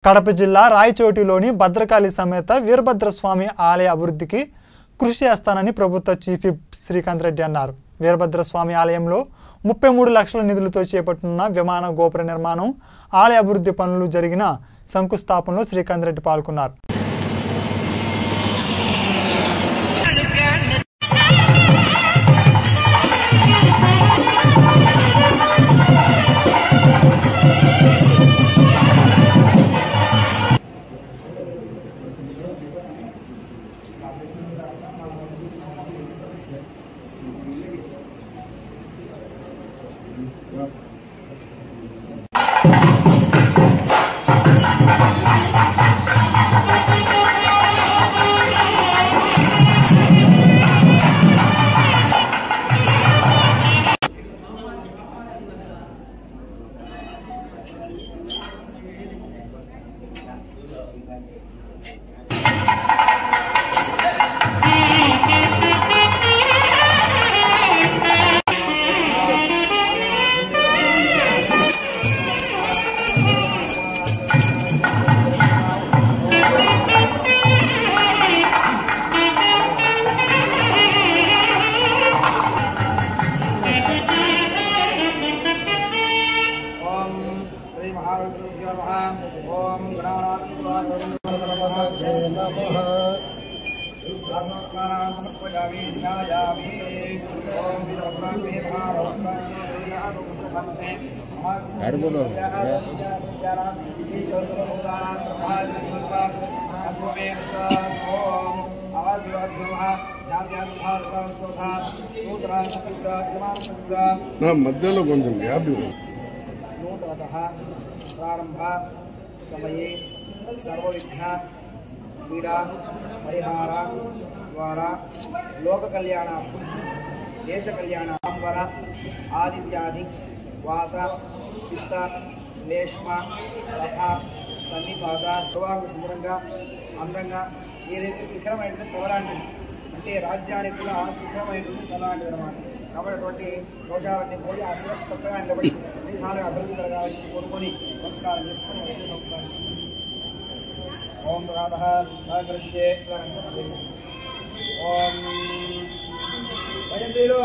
కడప జిల్లా రాయచోటిలోని భద్రకాళి సమేత వీరభద్రస్వామి ఆలయ అభివృద్ధికి కృషి చేస్తానని ప్రభుత్వ చీఫ్ విప్ శ్రీకాంత్ రెడ్డి అన్నారు. వీరభద్రస్వామి ఆలయంలో 33 లక్షల నిధులతో చేపట్టనున్న విమాన గోపుర నిర్మాణం, ఆలయ అభివృద్ధి పనులు జరిగిన శంకుస్థాపనలో శ్రీకాంత్ రెడ్డి పాల్గొన్నారు. మధ్యలో కొంచెం గ్యాప్ నూతనతః ప్రారంభ సమయే సర్వవిఘ్న పీడా పరిహార ద్వారా లోక కళ్యాణార్థం దేశ కళ్యాణాంబర ఆదిత్యాది వాత పిత్త శ్లేష్మ రథ సన్నిపాత సర్వాంగ సుందరంగా అందంగా ఏదైతే శిఖరమైనటువంటి తలలాంటిది అంటే రాజ్యానికి కూడా శిఖరమైనటువంటి తలలాంటిది అనమాట. కాబట్టి దోషాలన్నీ పోయి ఆ శిరస్సు చక్కగా నిలబడి విధాలుగా అభివృద్ధి కలగాలని కోరుకొని నమస్కారం చేసుకొని నమస్కారం. ఓం రాధ సహకృష్యే ఓం భజంత్రీలు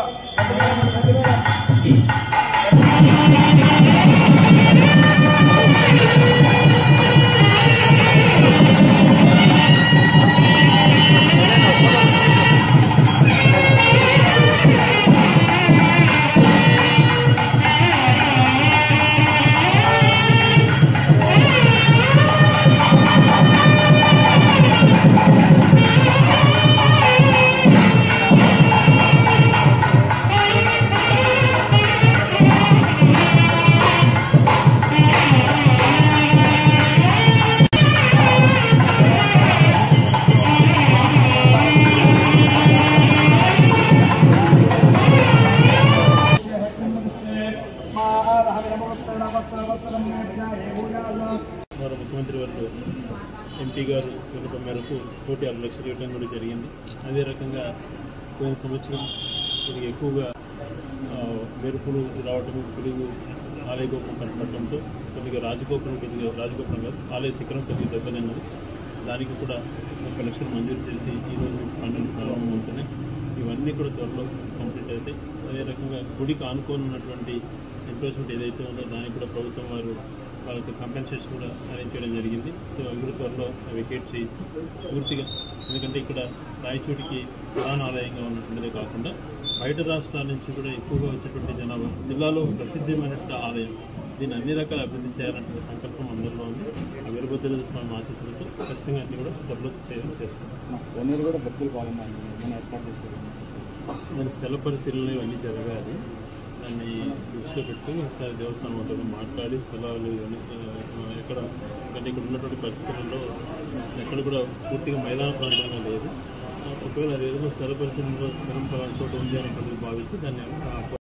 ముఖ్యమంత్రి వారు ఎంపీ గారు వినపం మేరకు 1.6 లక్షలు ఇవ్వడం కూడా జరిగింది. అదే రకంగా పోయిన సంవత్సరం కొద్దిగా ఎక్కువగా మెరుపులు రావటము, పిడుగు ఆలయ గోపురం కనపడటంతో కొద్దిగా రాజగోపురం కాదు ఆలయ శిఖరం కొద్దిగా దెబ్బతిన్నది. దానికి కూడా 30 లక్షలు మంజూరు చేసి ఈరోజు నుంచి పనులు ప్రారంభమవుతున్నాయి. ఇవన్నీ కూడా త్వరలో కంప్లీట్ అవుతాయి. అదే రకంగా గుడికి ఆనుకోనున్నటువంటి ఎంప్లాయ్మెంట్ ఏదైతే ఉందో దానికి కూడా ప్రభుత్వం వారు వాళ్ళకి కంపెన్సేషన్ కూడా అరేంజ్ చేయడం జరిగింది. సో అవి త్వరలో వెకేట్ చేయించి పూర్తిగా, ఎందుకంటే ఇక్కడ రాయచోటికి ప్రధాన ఆలయంగా ఉన్నటువంటిదే కాకుండా బయట రాష్ట్రాల నుంచి కూడా ఎక్కువగా వచ్చేటువంటి జనాభా, జిల్లాలో ప్రసిద్ధమైనటువంటి ఆలయం, దీన్ని అన్ని రకాల అభివృద్ధి చేయాలంటే సంకల్పం అందరిలో ఉంది. ఆ వీరభద్ర స్వామి ఆశీస్సులతో ఖచ్చితంగా అన్ని కూడా త్వరలో చేస్తాం. దాని స్థల పరిశీలన ఇవన్నీ జరగాలి. దాన్ని దృష్టిలో పెట్టుకుని ఒకసారి దేవస్థానంతో మాట్లాడి స్థలాలు ఎక్కడ, ఎందుకంటే ఇక్కడ ఉన్నటువంటి పరిస్థితుల్లో ఎక్కడ కూడా పూర్తిగా మైదాన ప్రాంతంగా లేదు. ఒకవేళ అది ఏదైనా స్థల పరిశీలనలో స్థలం చోట ఉంది అని భావిస్తే దాన్ని